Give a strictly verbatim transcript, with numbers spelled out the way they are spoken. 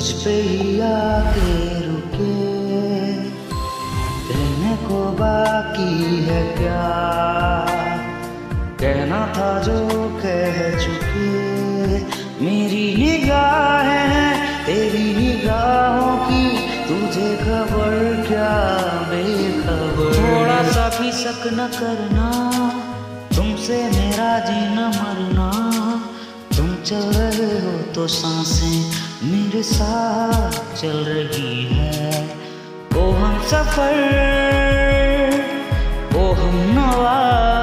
तुझ पे ही आके रुके, कहने को बाकी है क्या, कहना था जो कह चुके। मेरी निगाहें हैं तेरी निगाहों की, तुझे खबर क्या बेखबर। थोड़ा सा भी शक न करना, तुमसे मेरा जीना मरना। तुम चल रहे हो तो सांसें मेरे साथ चल रही है। ओ हम सफर, ओ हम नवा,